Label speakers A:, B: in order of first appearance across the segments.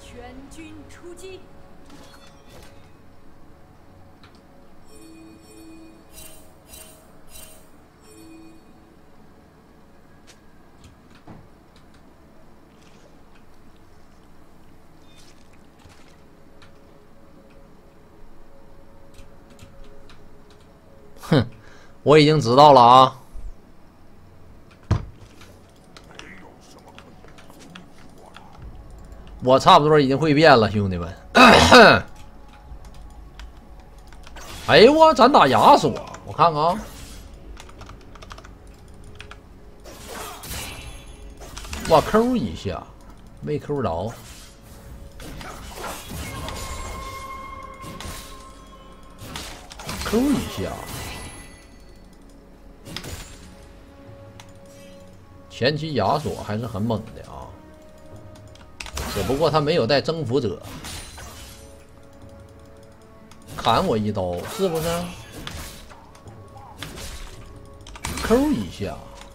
A: 全军出击！
B: 哼，我已经知道了啊。 我差不多已经会变了，兄弟们。哎呦我，咱打亚索，我看看啊。我抠一下，没抠着。抠一下。前期亚索还是很猛的啊。 只不过他没有带征服者，砍我一刀，是不是？抠一下，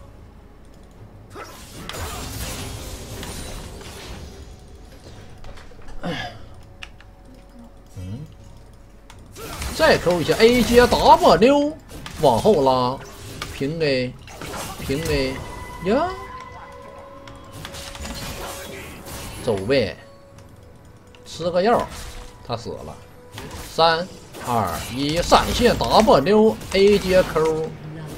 B: 再抠一下 ，A 接 W， 往后拉，平 A， 平 A， 呀。 走呗，吃个药，他死了。3、2、1，闪现 W A 接 Q。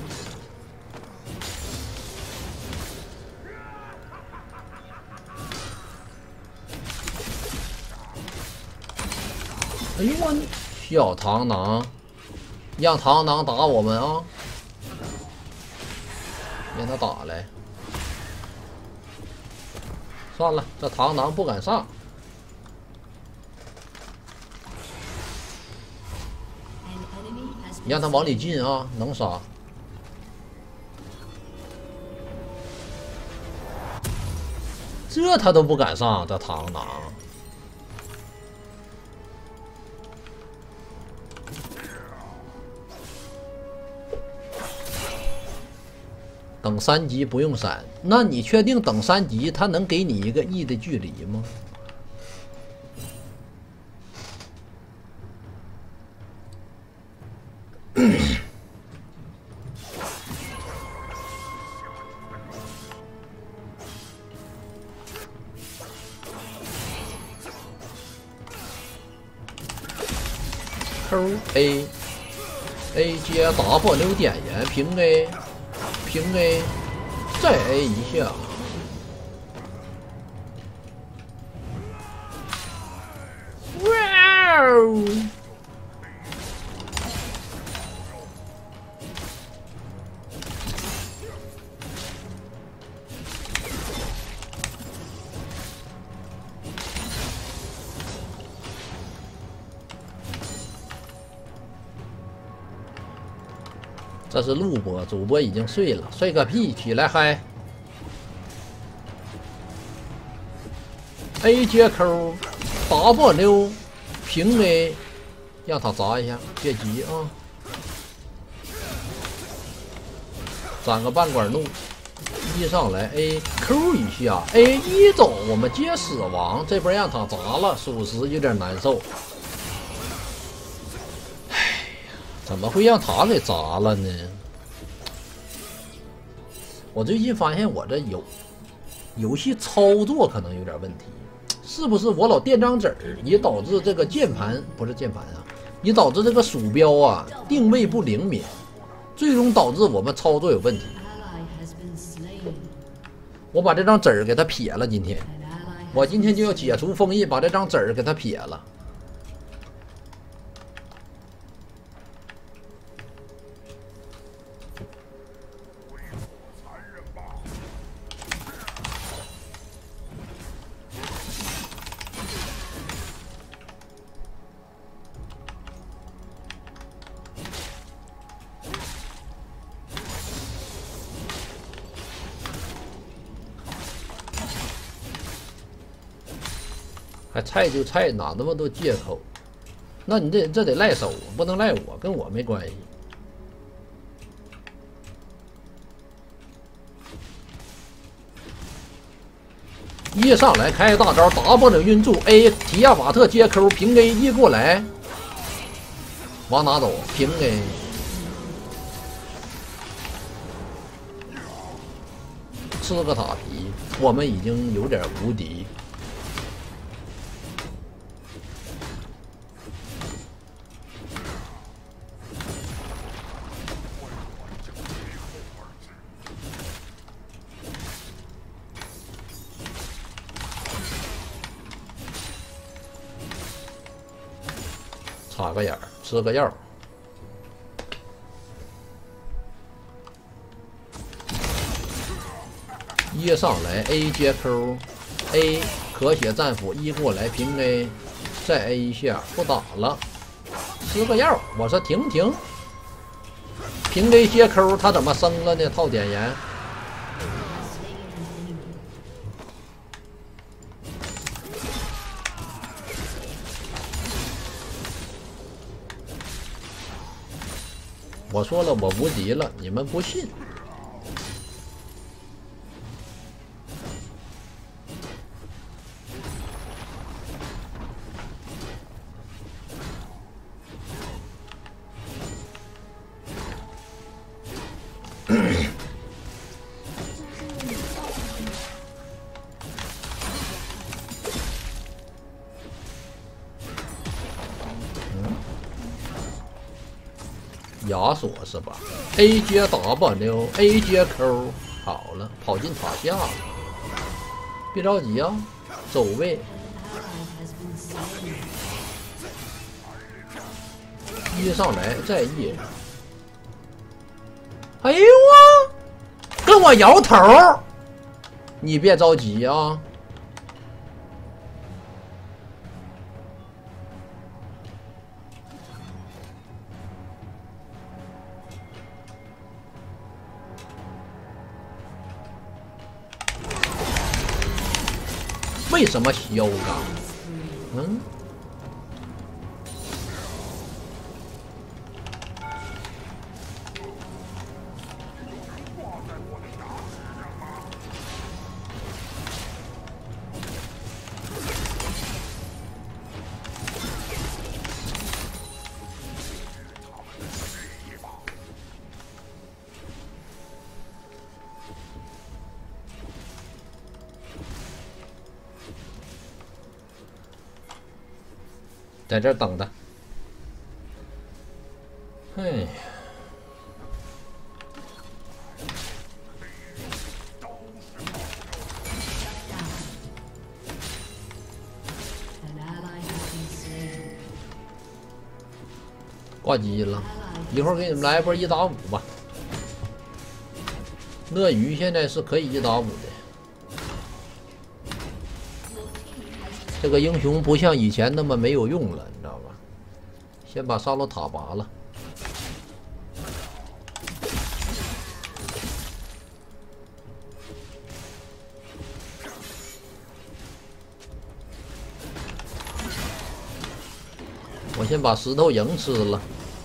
B: 哎呦我，小螳螂，让螳螂打我们啊！让他打来。 算了，这螳螂不敢上。你让他往里进啊，能杀。这他都不敢上，这螳螂。等3级不用闪，那你确定等3级他能给你一个 E 的距离吗？Q A A 接 W 点燃平 A。 平 A， 再 A 一下。哇哦！这是录播，主播已经睡了，睡个屁！起来嗨 ！A 接 Q，W 平 A， 让他砸一下，别急啊！攒个半管怒，一上来 A Q 一下 ，A 一走，我们接死亡，这波让他砸了，属实有点难受。 怎么会让他给砸了呢？我最近发现我这游戏操作可能有点问题，是不是我老垫张纸也导致这个键盘不是键盘啊，也导致这个鼠标啊定位不灵敏，最终导致我们操作有问题。我把这张纸给它撇了，我今天就要解除封印，把这张纸给它撇了。还菜就菜，哪那么多借口？那你这得赖手，不能赖我，跟我没关系。 一上来开大招 ，W 晕住 A， 提亚法特接 Q， 平 A 一过来，往哪走？平 A， 吃个塔皮，我们已经有点无敌。插个眼儿，吃个药。一上来 A 接 Q，A 咳血战斧一过来平 A， 再 A 一下不打了，吃个药。我说停，平 A 接 Q， 他怎么升了呢？套点盐。我说了，我无敌了，你们不信。亚索是吧 ？A 接 W，A 接 Q， 好了，跑进塔下了。别着急啊，走位。一上来再一。哎呦啊！跟我摇头，你别着急啊。为什么萧刚？嗯。在这儿等着。哎呀，挂机了，一会儿给你们来一波1打5吧。鳄鱼现在是可以1打5的。这个英雄不像以前那么没有用了，你知道吧？先把沙漏塔拔了。我先把石头营吃了。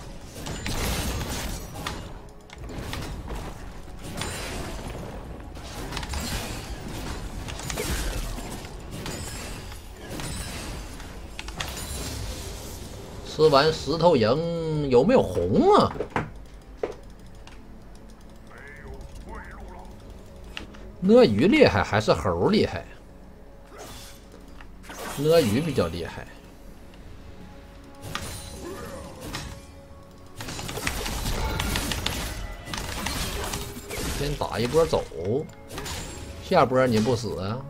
B: 吃完石头营有没有红啊？鳄鱼厉害还是猴厉害？鳄鱼比较厉害。先打一波走，下波你不死啊？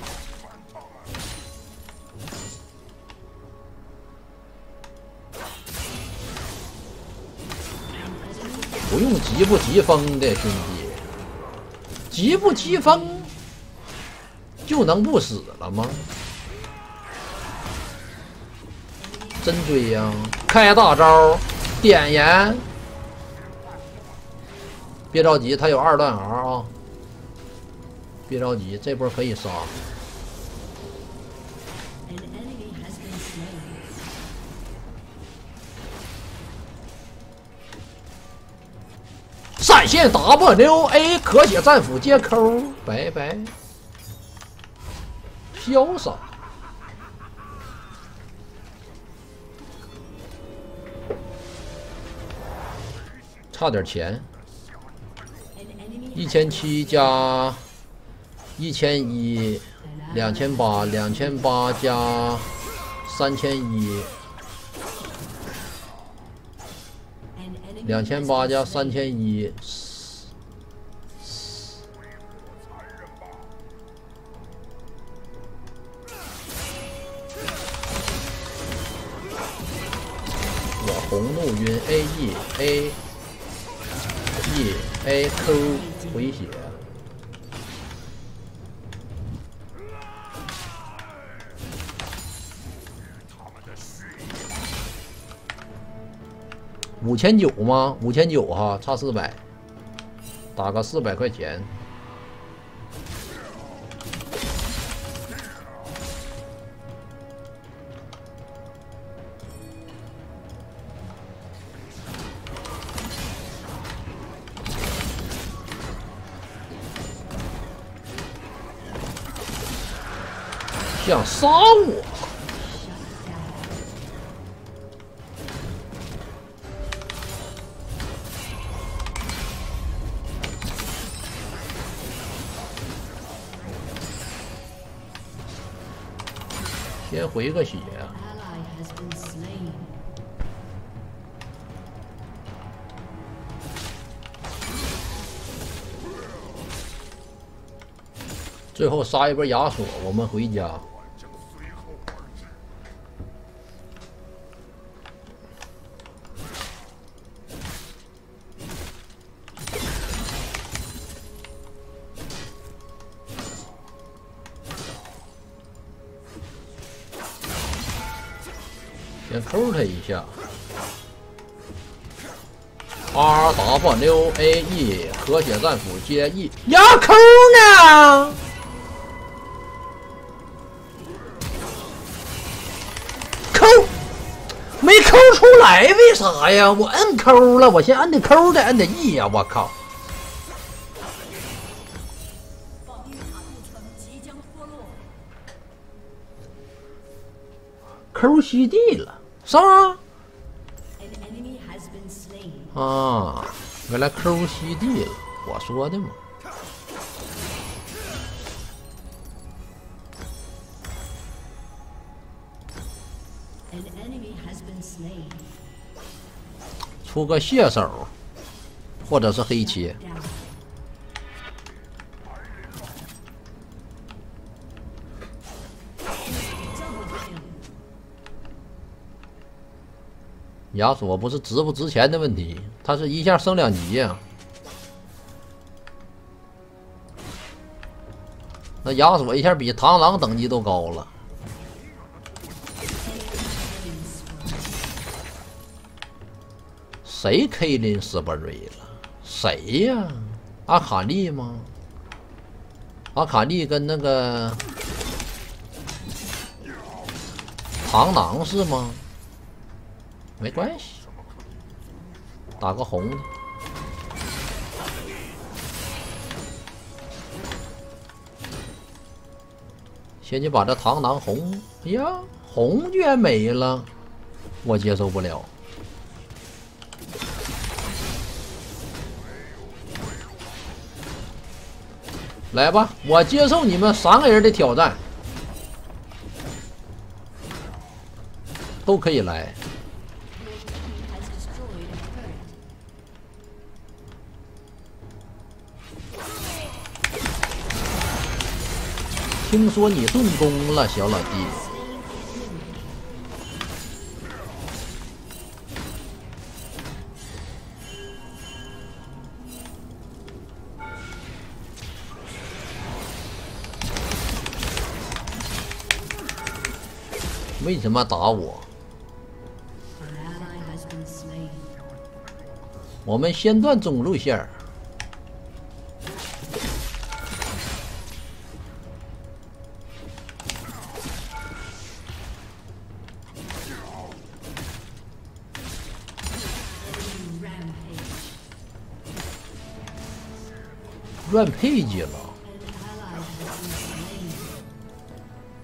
B: 不用疾不疾风的兄弟，疾不疾风就能不死了吗？真追呀！开大招，点燃，别着急，他有2段 R 啊！别着急，这波可以杀。闪现 W A 咳血战斧接 Q， 拜拜。 潇洒。差点钱，1700加1100，2800加3100，2800加3100。我红怒晕 A Q 回血。5900吗？5900哈，差400，打个400块钱。想杀我！先回个血。最后杀一波亚索，我们回家。先扣他一下 ，RWAE 和谐战斧接 E， 要扣呢？扣没扣出来，为啥呀？我摁扣了，我先摁的扣的，摁的 E 呀！我靠！扣虚地了，啥？啊，原来扣虚地了，我说的嘛。出个蟹手，或者是黑切。亚索不是值不值钱的问题，他是一下升2级呀。那亚索一下比螳螂等级都高了。谁 K 林斯伯瑞了？谁呀？阿卡丽吗？阿卡丽跟那个螳螂是吗？没关系，打个红的。先去把这螳螂红，哎呀，红居然没了，我接受不了。来吧，我接受你们3个人的挑战，都可以来。听说你盾攻了，小老弟。为什么打我？我们先断中路线。乱配机了。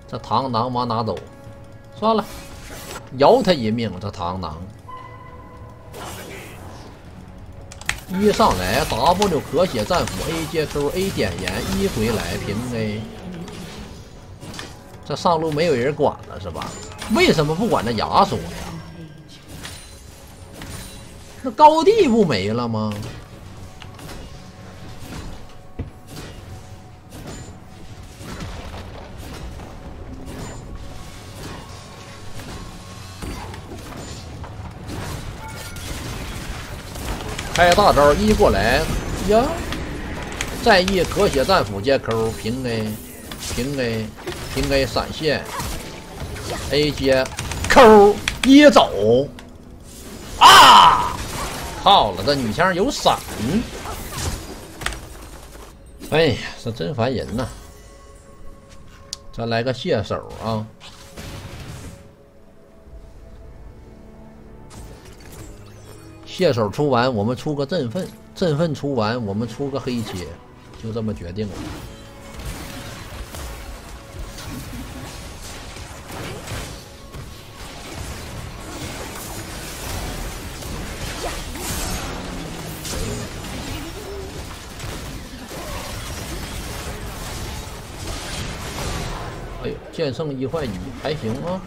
B: 这螳螂妈拿走，算了，饶他一命。这螳螂一上来 W 咳血战斧 A 接 Q A 点燃一回来平 A， 这上路没有人管了是吧？为什么不管这亚索呀？那高地不没了吗？开大招一过来呀！在意咳血战斧接 Q 平 A 平 A 平 A 闪现 A 接 Q 一走啊！靠了，这女枪有闪！哎呀，这真烦人呐！咱来个卸手啊！卸手出完，我们出个振奋；振奋出完，我们出个黑切，就这么决定了。哎呦，剑圣一坏一还行啊。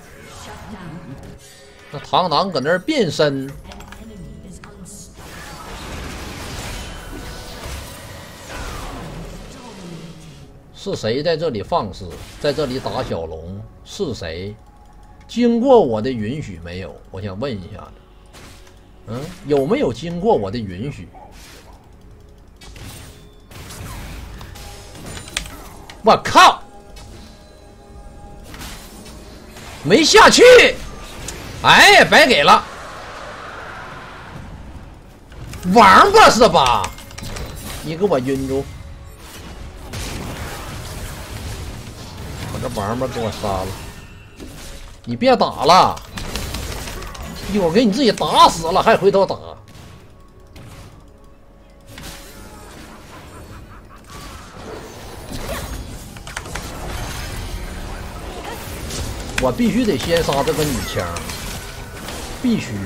B: 那螳螂搁那儿变身。是谁在这里放肆，在这里打小龙？是谁？经过我的允许没有？我想问一下子，有没有经过我的允许？我靠！没下去，哎，白给了，王八是吧？你给我晕住！把这王八给我杀了！你别打了，一会儿给你自己打死了，还回头打。我必须得先杀这个女枪，必须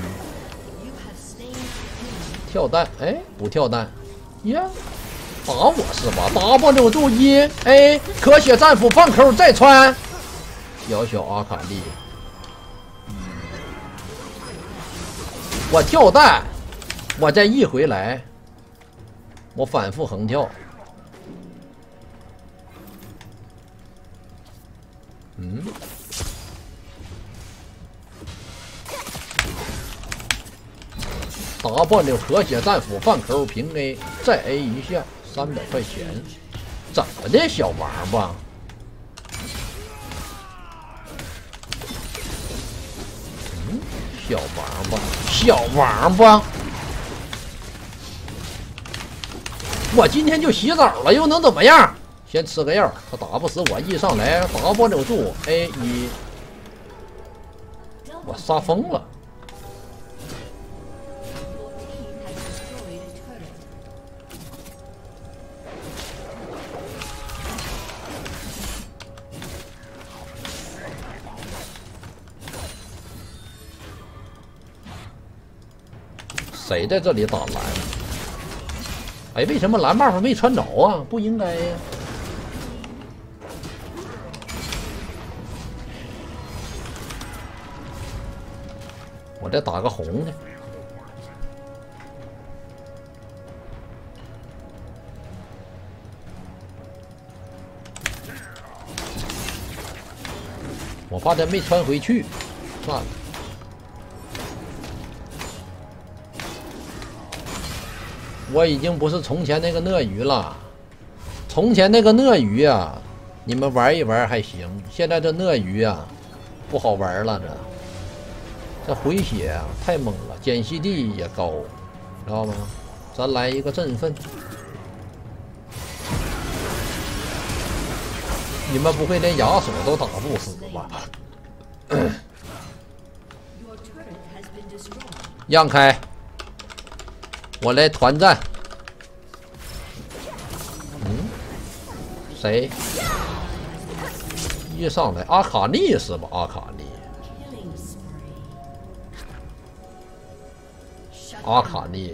B: 跳弹。哎，不跳弹呀？打我是吧？W 注一 A 咳血战斧放 Q 再穿，小小阿卡丽，我跳弹，我再一回来，我反复横跳。W 咳血战斧放 Q 平 A 再 A 一下，300块钱，怎么的小王八？小王八，小王八！我今天就洗澡了，又能怎么样？先吃个药，他打不死我，一上来 W 注 A 一，我杀疯了。谁在这里打蓝？哎，为什么蓝 buff 没穿着啊？不应该呀！我再打个红的。我怕他没穿回去，算了。我已经不是从前那个鳄鱼了，从前那个鳄鱼啊，你们玩一玩还行，现在这鳄鱼啊，不好玩了，这回血啊太猛了，减息地也高，知道吗？咱来一个振奋，你们不会连亚索都打不死吧？让开！我来团战。谁？ 一上来阿卡丽是吧？阿卡丽，阿卡丽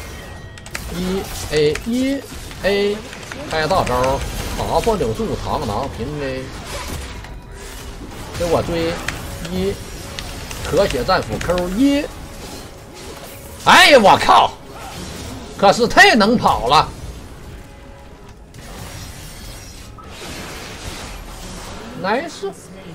B: 1A 开大招，打破柳树螳螂平 A， 给我追可血战斧 Q1， 哎呀我靠！可是太能跑了。nice。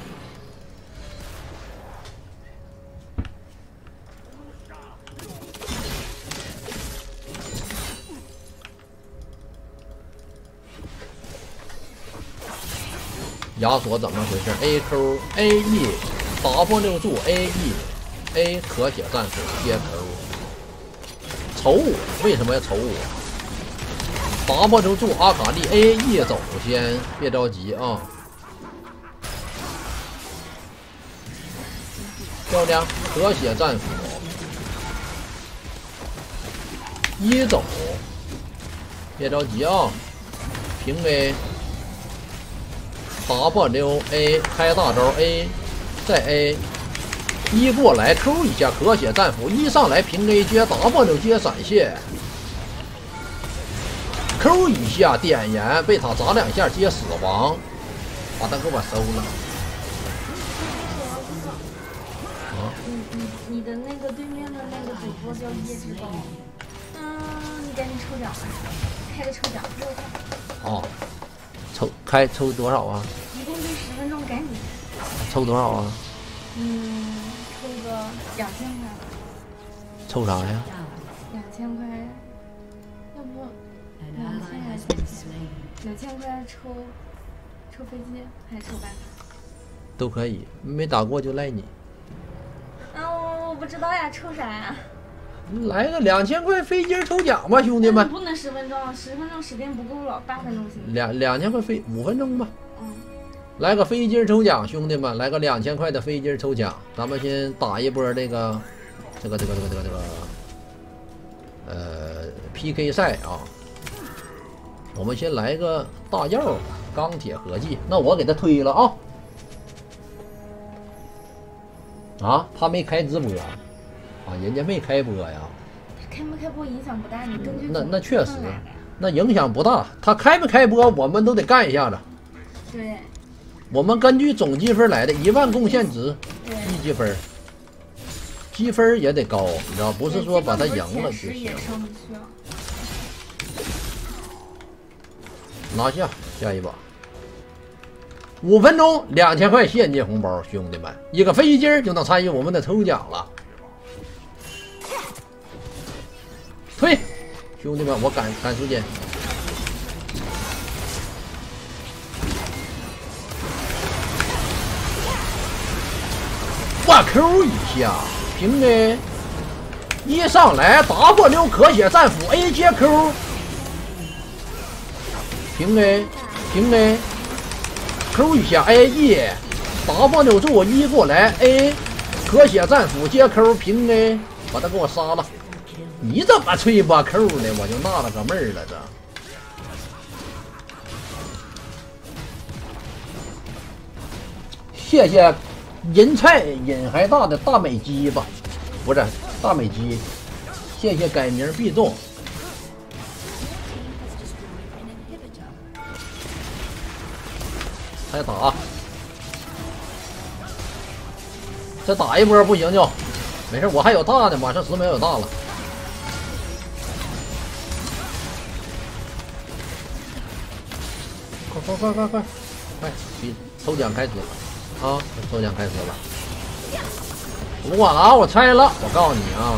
B: 亚索怎么回事 ？AQ AE 打破6柱 AE可血战斧接 Q。丑我为什么要丑我？打破6柱阿卡丽 AE 走先，别着急啊。漂亮，可血战斧1走，别着急啊。平 A。打破6A 开大招 A， 再 A 1过来 Q 一下可血战斧1上来平 A 接打破6接闪现 Q 一下点燃被他砸2下接死亡，把他给我收了。啊！
A: 你的那个对面的那个主播叫叶之宝，你赶紧抽奖吧，开个抽奖6块。
B: 哦。抽多少啊？
A: 一共就10分钟，赶紧。
B: 抽多少啊？
A: 抽个2000块吧。
B: 抽啥呀
A: ？2000块，要不2000还是2000块抽飞机还是抽办卡？
B: 都可以，没打过就赖你。
A: 我不知道呀，抽啥呀？
B: 来个2000块飞机抽奖吧，兄弟们！
A: 不能10分钟，10分钟时间不够了，8分钟行。
B: 2000块5分钟吧。
A: 嗯。来
B: 个飞机抽奖，兄弟们，来个2000块的飞机抽奖。咱们先打一波这个PK 赛啊。我们先来个大药钢铁合剂，那我给他推了啊。啊，他没开直播。啊，人家没开播呀，
A: 开没开播影响不大，你根据
B: 那确实，那影响不大。他开没开播，我们都得干一下子。
A: 对，
B: 我们根据总积分来的10000贡献值1积分，积分也得高，你知道，不是说把他赢了就行。拿下下一把，5分钟2000块现金红包，兄弟们，一个飞机就能参与我们的抽奖了。推，兄弟们，我赶时间。我 Q 一下，平 A， 一上来打破6可血战斧 A 接 Q， 平 A Q 一下 AE， 打破6柱1过来 A 可血战斧接 Q 平 A， 把他给我杀了。你怎么吹把 Q 呢？我就纳了个闷儿了，这。谢谢人菜瘾还大的大美鸡吧，不是大美鸡。谢谢改名必中。再打，再打一波不行就没事，我还有大呢，马上10秒有大了。快！比抽奖开始了啊！抽奖开始了，不管了啊！我拆了，我告诉你啊，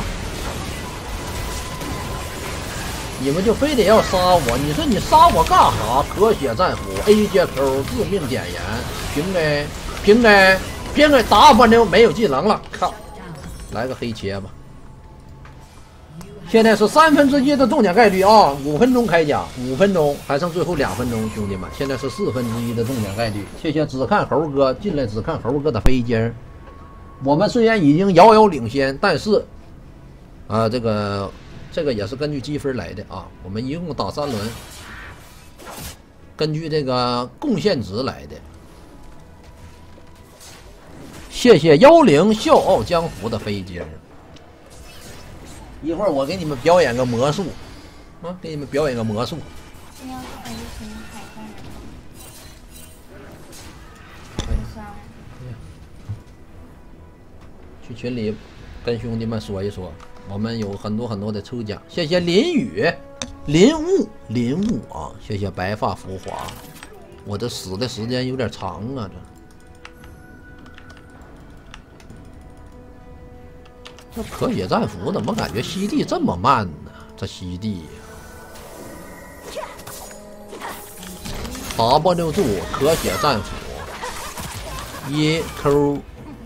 B: 你们就非得要杀我，你说你杀我干啥？可血战斧 A 接 Q 致命点燃，平 A 打反正没有技能了，靠！来个黑切吧。现在是1/3的中奖概率啊！5分钟开奖，5分钟还剩最后2分钟，兄弟们，现在是1/4的中奖概率。谢谢只看猴哥进来，只看猴哥的飞机。我们虽然已经遥遥领先，但是啊，这个也是根据积分来的啊。我们一共打3轮，根据这个贡献值来的。 谢谢妖灵笑傲江湖的飞机。一会儿我给你们表演个魔术，啊，给你们表演个魔术。
A: 今天还是群海战
B: 去群里跟兄弟们说一说，我们有很多的抽奖。谢谢林雨、林雾啊，谢谢白发浮华。我这死的时间有点长啊，这可血战斧怎么感觉吸地这么慢呢？这吸地呀，W 住可血战斧，1Q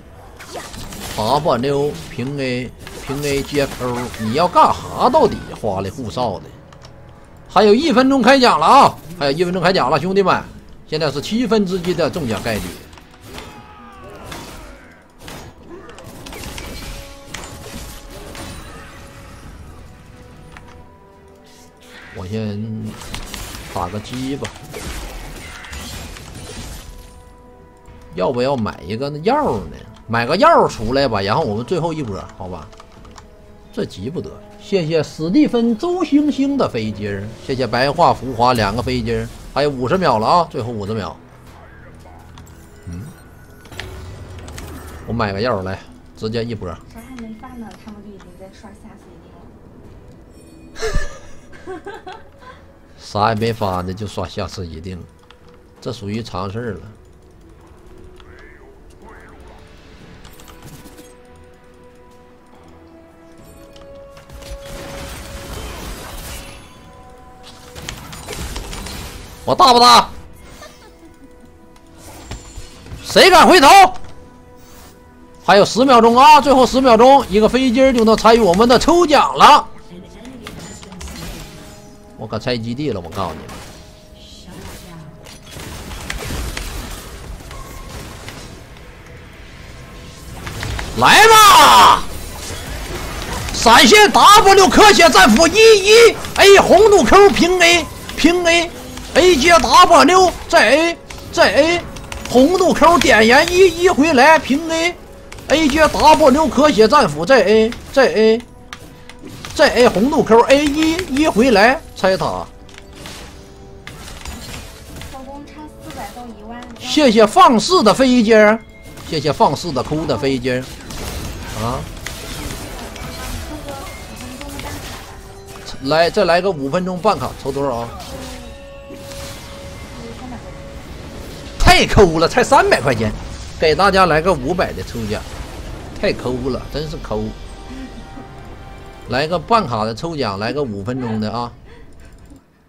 B: W 平 A 接 Q， 你要干哈到底？花里胡哨的。还有1分钟开奖了啊！还有1分钟开奖了，兄弟们，现在是1/7的中奖概率。我先打个鸡吧，要不要买一个药呢？买个药出来吧，然后我们最后一波，好吧？这急不得。谢谢史蒂芬周星星的飞机，谢谢白桦浮华2个飞机，还有50秒了啊，最后50秒。我买个药来，直接一波。
A: 啥还没发呢，他们就已经在刷下次一定了。
B: 啥也没发呢，就刷下次一定，这属于常事了。我大不大？谁敢回头？还有10秒钟啊！最后10秒钟，一个飞机就能参与我们的抽奖了。我可拆基地了，我告诉你们，来吧！闪现 W 可血战斧11A 红弩 Q 平 A 接 W 再 A 红弩 Q 点燃1回来平 A 接 W 可血战斧再 A 红弩 Q A 回来拆塔。
A: 老公差400到1万。
B: 谢谢放肆的飞机，谢谢放肆的哭的飞机啊！来，再来个5分钟办卡，抽多少啊？太抠了，才300块钱，给大家来个500的抽奖，太抠了，真是抠。来个办卡的抽奖，来个5分钟的啊！